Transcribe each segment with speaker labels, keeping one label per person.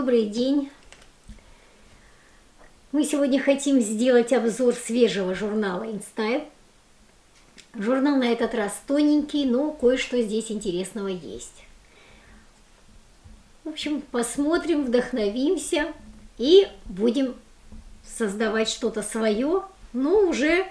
Speaker 1: Добрый день! Мы сегодня хотим сделать обзор свежего журнала InStyle. Журнал на этот раз тоненький, но кое-что здесь интересного есть. В общем, посмотрим, вдохновимся и будем создавать что-то свое, но уже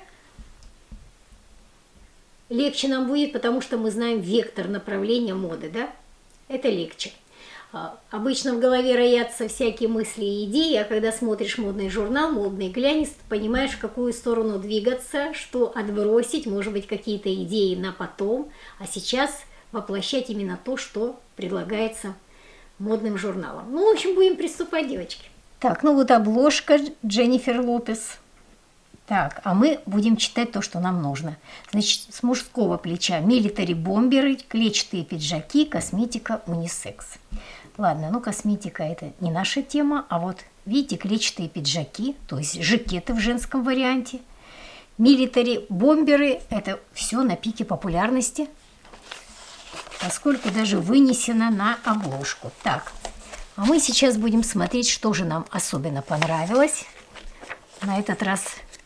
Speaker 1: легче нам будет, потому что мы знаем вектор направления моды, да? Это легче. Обычно в голове роятся всякие мысли и идеи, а когда смотришь модный журнал, модный глянец, понимаешь, в какую сторону двигаться, что отбросить, может быть, какие-то идеи на потом, а сейчас воплощать именно то, что предлагается модным журналом. Ну, в общем, будем приступать, девочки. Так, ну вот обложка Дженнифер Лопес. Так, а мы будем читать то, что нам нужно. Значит, с мужского плеча милитари-бомберы, клетчатые пиджаки, косметика, унисекс. Ладно, ну косметика это не наша тема, а вот видите, клетчатые пиджаки, то есть жакеты в женском варианте. Милитари-бомберы это все на пике популярности, поскольку даже вынесено на обложку. Так, а мы сейчас будем смотреть, что же нам особенно понравилось. На этот раз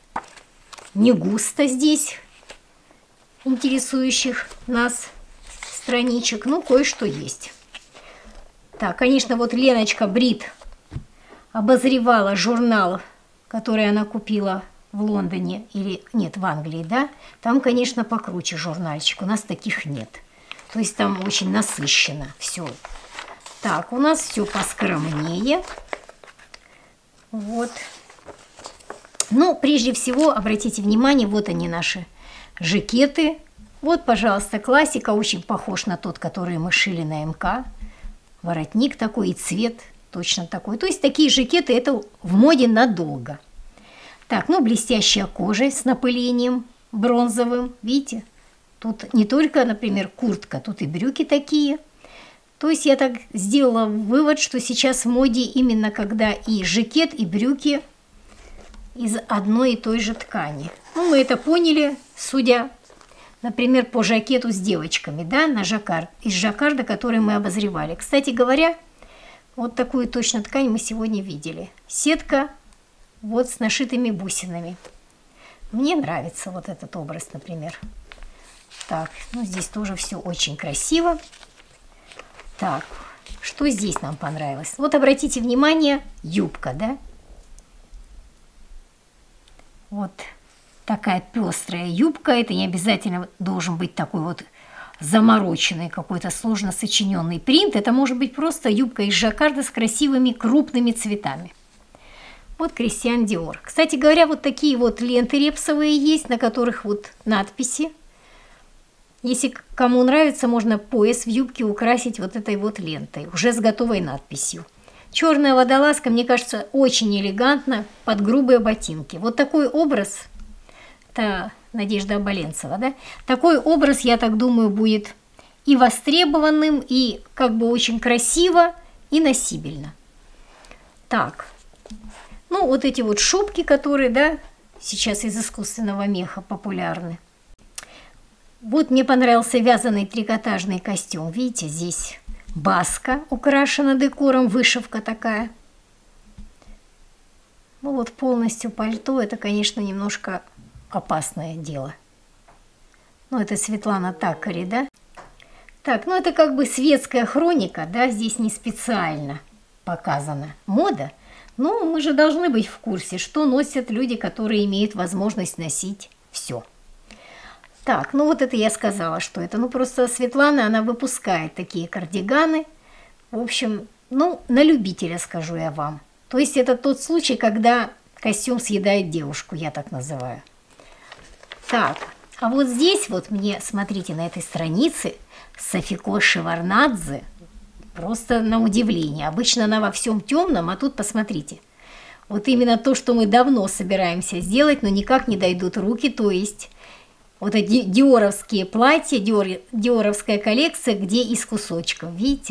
Speaker 1: не густо здесь интересующих нас страничек, но кое-что есть. Так, конечно, вот Леночка Брит обозревала журнал, который она купила в Лондоне, или нет, в Англии, да? Там, конечно, покруче журнальчик, у нас таких нет. То есть там очень насыщенно все. Так, у нас все поскромнее. Вот. Ну, прежде всего, обратите внимание, вот они наши жакеты. Вот, пожалуйста, классика, очень похож на тот, который мы шили на МК. Воротник такой и цвет точно такой. То есть такие жакеты это в моде надолго. Так, ну блестящая кожа с напылением бронзовым. Видите? Тут не только, например, куртка, тут и брюки такие. То есть я так сделала вывод, что сейчас в моде именно когда и жакет, и брюки из одной и той же ткани. Ну, мы это поняли, судя, например, по жакету с девочками, да, на жаккард, из жаккарда, который мы обозревали. Кстати говоря, вот такую точно ткань мы сегодня видели. Сетка вот с нашитыми бусинами. Мне нравится вот этот образ, например. Так, ну здесь тоже все очень красиво. Так, что здесь нам понравилось? Вот обратите внимание, юбка, да? Вот такая пестрая юбка. Это не обязательно должен быть такой вот замороченный, какой-то сложно сочиненный принт. Это может быть просто юбка из жаккарда с красивыми крупными цветами. Вот Кристиан Диор. Кстати говоря, вот такие вот ленты репсовые есть, на которых вот надписи. Если кому нравится, можно пояс в юбке украсить вот этой вот лентой, уже с готовой надписью. Черная водолазка, мне кажется, очень элегантно под грубые ботинки. Вот такой образ, это Надежда Оболенцева, да? Такой образ, я так думаю, будет и востребованным, и как бы очень красиво, и носибельно. Так, ну вот эти вот шубки, которые, да, сейчас из искусственного меха популярны. Вот мне понравился вязаный трикотажный костюм, видите, здесь баска украшена декором, вышивка такая. Ну вот полностью пальто, это, конечно, немножко опасное дело. Ну это Светлана Такари, да? Так, ну это как бы светская хроника, да, здесь не специально показана мода. Но мы же должны быть в курсе, что носят люди, которые имеют возможность носить все. Так, ну вот это я сказала, что это. Ну просто Светлана, она выпускает такие кардиганы. В общем, ну на любителя скажу я вам. То есть это тот случай, когда костюм съедает девушку, я так называю. Так, а вот здесь вот мне, смотрите, на этой странице Сафико Шеварднадзе просто на удивление. Обычно она во всем темном, а тут посмотрите. Вот именно то, что мы давно собираемся сделать, но никак не дойдут руки, то есть... Вот эти диоровские платья, диоровская коллекция, где из кусочков, видите?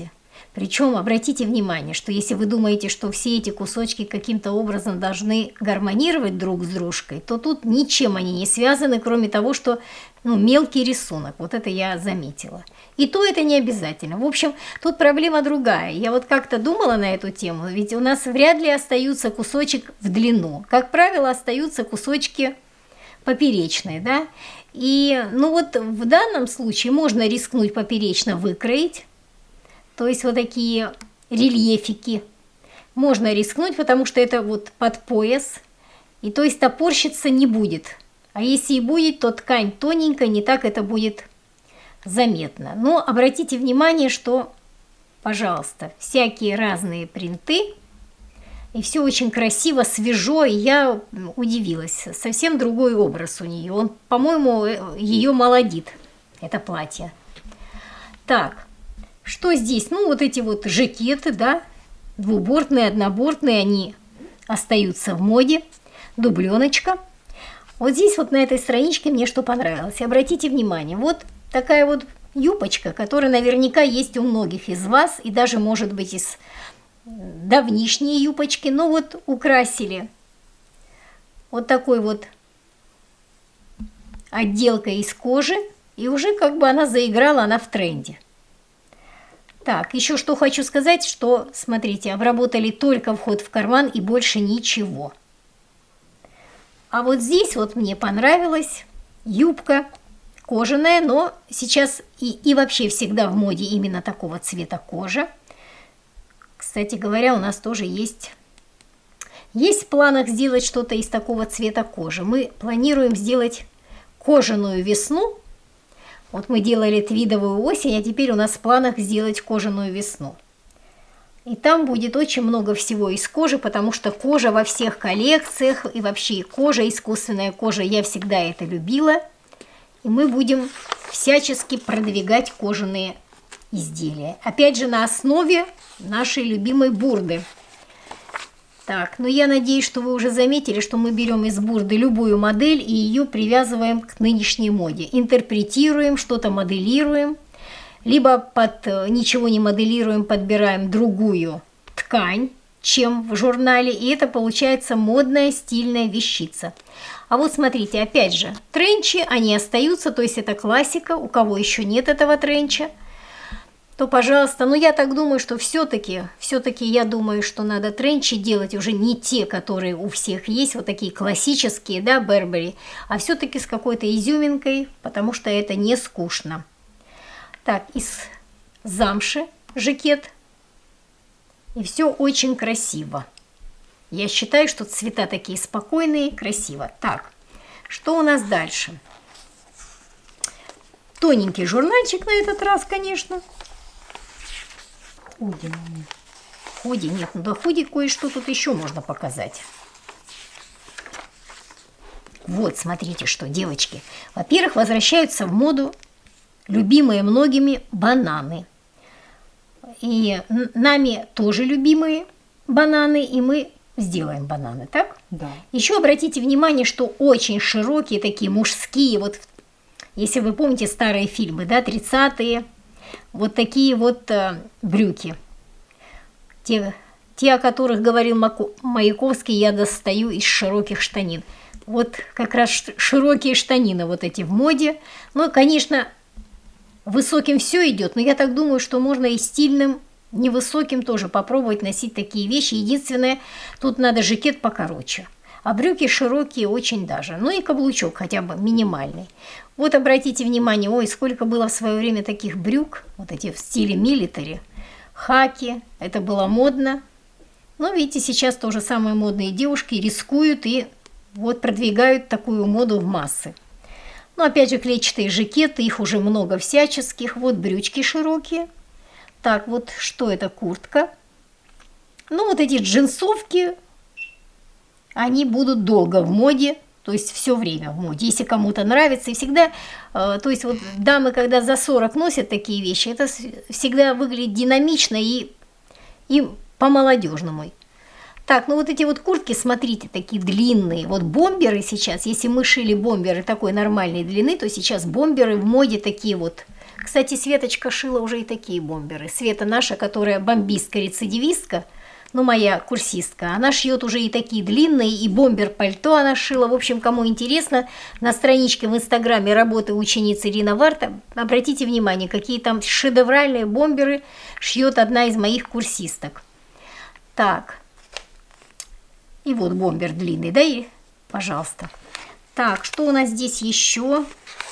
Speaker 1: Причем обратите внимание, что если вы думаете, что все эти кусочки каким-то образом должны гармонировать друг с дружкой, то тут ничем они не связаны, кроме того, что мелкий рисунок. Вот это я заметила. И то это не обязательно. В общем, тут проблема другая. Я вот как-то думала на эту тему, ведь у нас вряд ли остаются кусочек в длину. Как правило, остаются кусочки поперечные, да? И, вот в данном случае можно рискнуть поперечно выкроить, то есть вот такие рельефики. Можно рискнуть, потому что это вот под пояс, и то есть топорщиться не будет. А если и будет, то ткань тоненькая, не так это будет заметно. Но обратите внимание, что, пожалуйста, всякие разные принты, и все очень красиво, свежо, и я удивилась. Совсем другой образ у нее. Он, по-моему, ее молодит, это платье. Так, что здесь? Вот эти вот жакеты, да, двубортные, однобортные, они остаются в моде. Дубленочка. Вот здесь вот на этой страничке мне что понравилось. Обратите внимание, вот такая вот юбочка, которая наверняка есть у многих из вас, и даже, может быть, из давнишние юбочки, но вот украсили вот такой вот отделкой из кожи, и уже как бы она заиграла, она в тренде. Так, еще что хочу сказать, что, смотрите, обработали только вход в карман и больше ничего. А вот здесь вот мне понравилась юбка кожаная, но сейчас и вообще всегда в моде именно такого цвета кожа. Кстати говоря, у нас тоже есть в планах сделать что-то из такого цвета кожи. Мы планируем сделать кожаную весну. Вот мы делали твидовую осень, а теперь у нас в планах сделать кожаную весну. И там будет очень много всего из кожи, потому что кожа во всех коллекциях, и вообще кожа, искусственная кожа, я всегда это любила. И мы будем всячески продвигать кожаные изделия. Опять же, на основе нашей любимой бурды. Так, я надеюсь, что вы уже заметили, что мы берем из бурды любую модель и ее привязываем к нынешней моде. Интерпретируем, что-то моделируем. Либо под ничего не моделируем, подбираем другую ткань, чем в журнале, и это получается модная стильная вещица. А вот смотрите, опять же, тренчи, они остаются, то есть это классика. У кого еще нет этого тренча, то, пожалуйста, я так думаю, что все-таки я думаю, что надо тренчи делать уже не те, которые у всех есть, вот такие классические, да, Бербери, а все-таки с какой-то изюминкой, потому что это не скучно. Так, из замши жакет. И все очень красиво. Я считаю, что цвета такие спокойные, красиво. Так, что у нас дальше? Тоненький журнальчик на этот раз, конечно. Худи нет, до худи кое-что тут еще можно показать. Вот, смотрите, что, девочки. Во-первых, возвращаются в моду любимые многими бананы. И нами тоже любимые бананы, и мы сделаем бананы, так?
Speaker 2: Да.
Speaker 1: Еще обратите внимание, что очень широкие такие мужские, вот если вы помните старые фильмы, да, 30-е, вот такие вот брюки. Те, о которых говорил Маяковский, я достаю из широких штанин. Вот как раз широкие штанины вот эти в моде. Конечно, высоким все идет, но я так думаю, что можно и стильным, невысоким тоже попробовать носить такие вещи. Единственное, тут надо жакет покороче. А брюки широкие очень даже. И каблучок хотя бы минимальный. Вот обратите внимание, ой, сколько было в свое время таких брюк, вот эти в стиле милитари, хаки, это было модно. Но видите, сейчас тоже самые модные девушки рискуют и вот продвигают такую моду в массы. Опять же, клетчатые жакеты, их уже много всяческих. Вот брючки широкие. Так, вот что это? Куртка. Вот эти джинсовки, они будут долго в моде, то есть все время в моде. Если кому-то нравится, и всегда, то есть вот дамы, когда за 40 носят такие вещи, это всегда выглядит динамично и по-молодежному. Так, вот эти вот куртки, смотрите, такие длинные. Вот бомберы сейчас, если мы шили бомберы такой нормальной длины, то сейчас бомберы в моде такие вот Кстати, Светочка шила уже и такие бомберы. Света наша, которая бомбистка-рецидивистка, ну, моя курсистка, она шьет уже и такие длинные, и бомбер-пальто она шила. В общем, кому интересно, на страничке в Инстаграме работы ученицы Ирина Варта, обратите внимание, какие там шедевральные бомберы шьет одна из моих курсисток. Так, и вот бомбер длинный, да, и, пожалуйста. Так, что у нас здесь еще?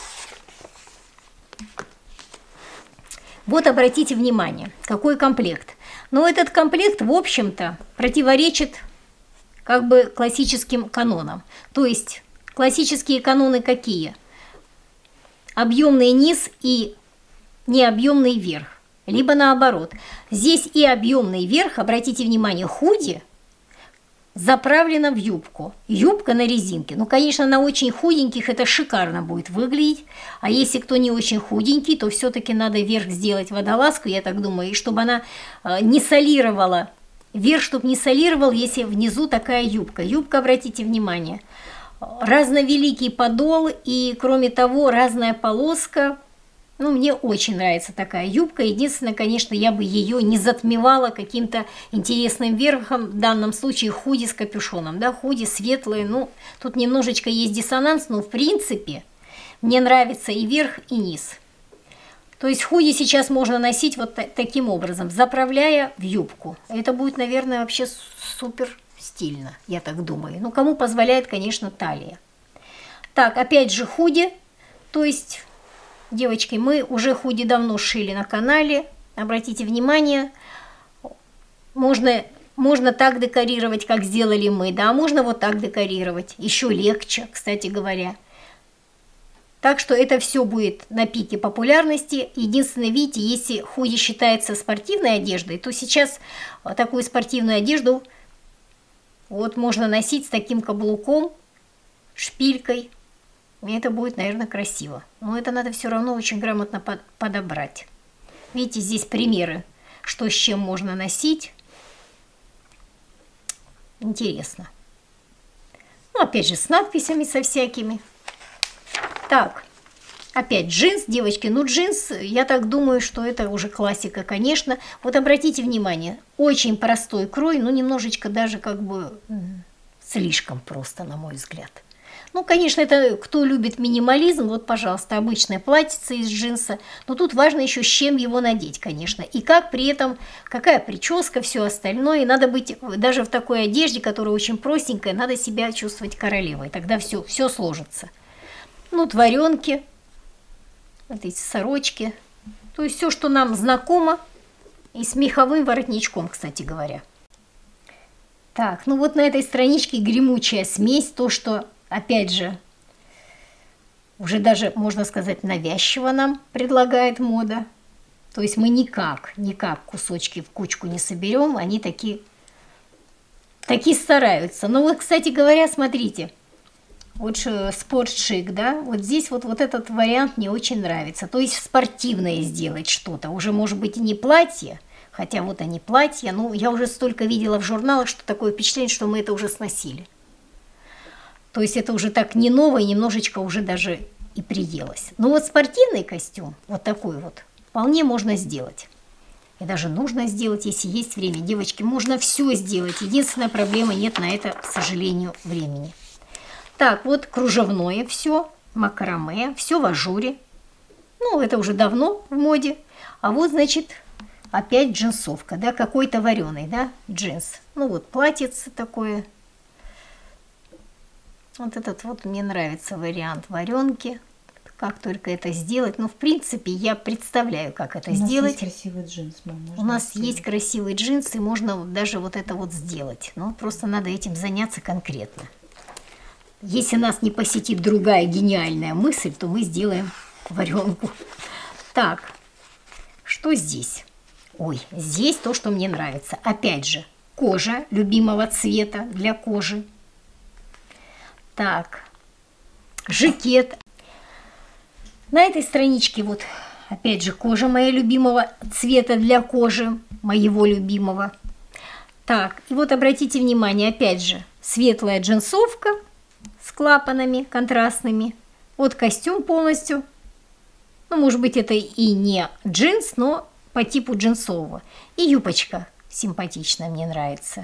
Speaker 1: Вот обратите внимание, какой комплект. Но этот комплект, в общем-то, противоречит как бы классическим канонам. То есть классические каноны какие? Объемный низ и необъемный верх. Либо наоборот. Здесь и объемный верх, обратите внимание, худи заправлена в юбку. Юбка на резинке. Ну, конечно, на очень худеньких это шикарно будет выглядеть. А если кто не очень худенький, то все-таки надо верх сделать водолазку, я так думаю, и чтобы она не солировала. Верх, чтобы не солировал, если внизу такая юбка. Юбка, обратите внимание, разновеликий подол и, кроме того, разная полоска. Ну, мне очень нравится такая юбка. Единственное, конечно, я бы ее не затмевала каким-то интересным верхом. В данном случае худи с капюшоном. Да, худи светлые. Ну, тут немножечко есть диссонанс, но в принципе мне нравится и верх, и низ. То есть худи сейчас можно носить вот таким образом, заправляя в юбку. Это будет, наверное, вообще супер стильно, я так думаю. Ну, кому позволяет, конечно, талия. Так, опять же худи, то есть... Девочки, мы уже худи давно шили на канале. Обратите внимание, можно так декорировать, как сделали мы, да, можно вот так декорировать. Еще легче, кстати говоря. Так что это все будет на пике популярности. Единственное, видите, если худи считается спортивной одеждой, то сейчас такую спортивную одежду вот можно носить с таким каблуком, шпилькой. И это будет, наверное, красиво. Но это надо все равно очень грамотно подобрать. Видите, здесь примеры, что с чем можно носить. Интересно. Ну, опять же, с надписями со всякими. Так, опять джинс, девочки. Ну, джинс, я так думаю, что это уже классика, конечно. Вот обратите внимание, очень простой крой, но немножечко даже как бы слишком просто, на мой взгляд. Ну, конечно, это кто любит минимализм, вот, пожалуйста, обычное платьице из джинса. Но тут важно еще, с чем его надеть, конечно. И как при этом, какая прическа, все остальное. И надо быть даже в такой одежде, которая очень простенькая, надо себя чувствовать королевой. Тогда все сложится. Ну, творенки, вот эти сорочки. То есть все, что нам знакомо. И с меховым воротничком, кстати говоря. Так, ну вот на этой страничке гремучая смесь, то, что... Опять же, уже даже, можно сказать, навязчиво нам предлагает мода. То есть мы никак кусочки в кучку не соберем, они такие стараются. Но вот, кстати говоря, смотрите, вот спортшик, да, вот здесь вот этот вариант мне очень нравится. То есть спортивное сделать что-то, уже может быть и не платье, хотя вот они платья, ну я уже столько видела в журналах, что такое впечатление, что мы это уже сносили. То есть это уже так не новое, немножечко уже даже и приелось. Но вот спортивный костюм, вот такой вот, вполне можно сделать. И даже нужно сделать, если есть время. Девочки, можно все сделать. Единственная проблема, нет на это, к сожалению, времени. Так, вот кружевное все, макраме, все в ажуре. Ну, это уже давно в моде. А вот, значит, опять джинсовка, да, какой-то вареный, да, джинс. Ну, вот платьице такое. Вот этот вот мне нравится вариант варенки. Как только это сделать. Ну, в принципе, я представляю, как это сделать. У нас есть красивый джинс, мам. У нас есть красивый джинс, и можно даже вот это вот сделать. Но просто надо этим заняться конкретно. Если нас не посетит другая гениальная мысль, то мы сделаем варенку. Так, что здесь? Ой, здесь то, что мне нравится. Опять же, кожа любимого цвета для кожи. Так, жакет. На этой страничке вот, опять же, кожа моего любимого цвета для кожи, моего любимого. Так, и вот обратите внимание, опять же, светлая джинсовка с клапанами контрастными. Вот костюм полностью Ну, может быть, это и не джинс, но по типу джинсового. И юбочка симпатичная, мне нравится.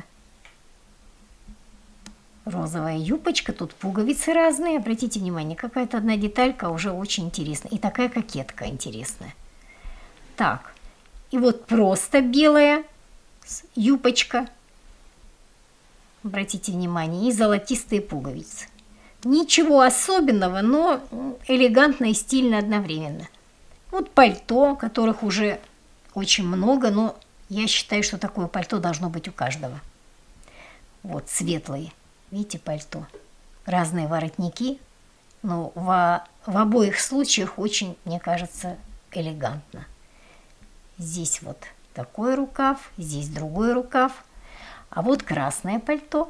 Speaker 1: Розовая юбочка, тут пуговицы разные. Обратите внимание, какая-то одна деталька уже очень интересная. И такая кокетка интересная. Так, и вот просто белая юбочка. Обратите внимание, и золотистые пуговицы. Ничего особенного, но элегантно и стильно одновременно. Вот пальто, которых уже очень много, но я считаю, что такое пальто должно быть у каждого. Вот светлые, видите, пальто. Разные воротники, но в обоих случаях очень, мне кажется, элегантно. Здесь вот такой рукав, здесь другой рукав, а вот красное пальто.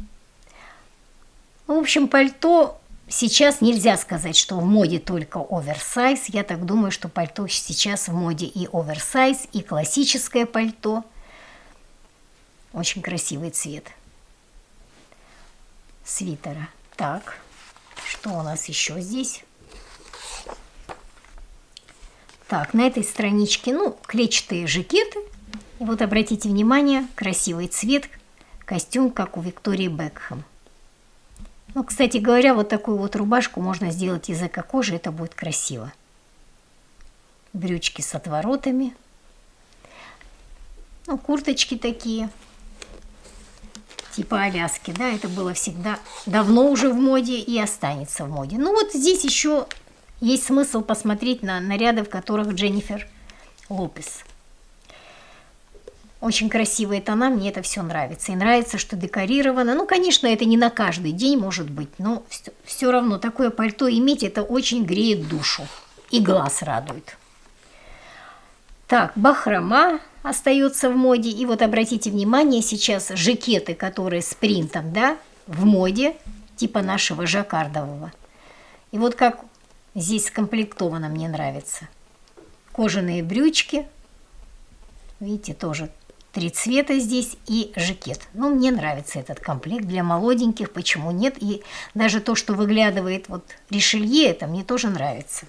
Speaker 1: В общем, пальто сейчас нельзя сказать, что в моде только оверсайз. Я так думаю, что пальто сейчас в моде и оверсайз, и классическое пальто. Очень красивый цвет свитера. Так, что у нас еще здесь? Так, на этой страничке, ну, клетчатые жакеты. И вот обратите внимание, красивый цвет, костюм, как у Виктории Бекхэм. Ну, кстати говоря, вот такую вот рубашку можно сделать из эко-кожи, это будет красиво. Брючки с отворотами. Ну, курточки такие, типа Аляски, да, это было всегда давно уже в моде и останется в моде. Ну, вот здесь еще есть смысл посмотреть на наряды, в которых Дженнифер Лопес. Очень красивые тона, мне это все нравится. И нравится, что декорировано. Ну, конечно, это не на каждый день может быть, но все равно такое пальто иметь, это очень греет душу. И глаз радует. Так, бахрома остается в моде. И вот обратите внимание, сейчас жакеты, которые с принтом, да, в моде, типа нашего жаккардового. И вот как здесь скомплектовано, мне нравится. Кожаные брючки. Видите, тоже 3 цвета здесь и жакет. Ну, мне нравится этот комплект для молоденьких, почему нет? И даже то, что выглядывает вот Ришелье, это мне тоже нравится.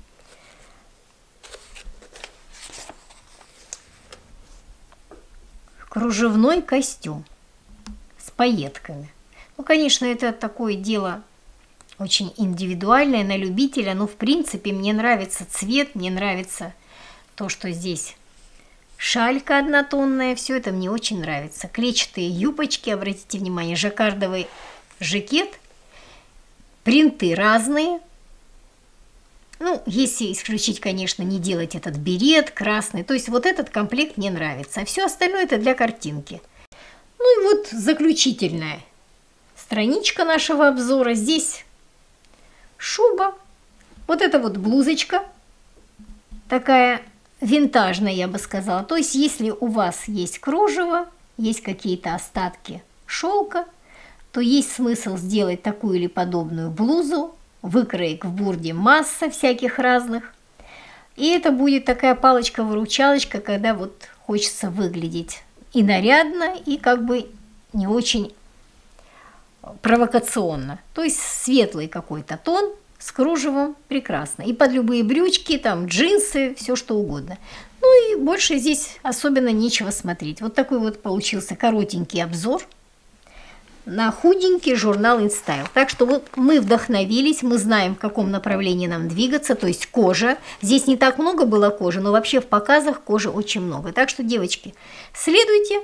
Speaker 1: Кружевной костюм с пайетками. Ну, конечно, это такое дело очень индивидуальное, на любителя, но в принципе мне нравится цвет, мне нравится то, что здесь шалька однотонная, все это мне очень нравится. Клетчатые юбочки, обратите внимание, жаккардовый жакет, принты разные. Ну, если исключить, конечно, не делать этот берет красный, то есть вот этот комплект мне нравится, а все остальное это для картинки. Ну и вот заключительная страничка нашего обзора. Здесь шуба, вот эта вот блузочка, такая винтажная, я бы сказала. То есть если у вас есть кружево, есть какие-то остатки шелка, то есть смысл сделать такую или подобную блузу. Выкроек в бурде масса всяких разных. И это будет такая палочка-выручалочка, когда вот хочется выглядеть и нарядно, и как бы не очень провокационно. То есть светлый какой-то тон с кружевом прекрасно. И под любые брючки, там джинсы, все что угодно. Ну и больше здесь особенно нечего смотреть. Вот такой вот получился коротенький обзор на худенький журнал InStyle. Так что вот мы вдохновились, мы знаем, в каком направлении нам двигаться, то есть кожа. Здесь не так много было кожи, но вообще в показах кожи очень много. Так что, девочки, следуйте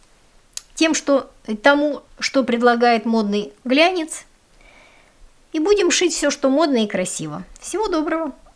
Speaker 1: тому, что предлагает модный глянец, и будем шить все, что модно и красиво. Всего доброго!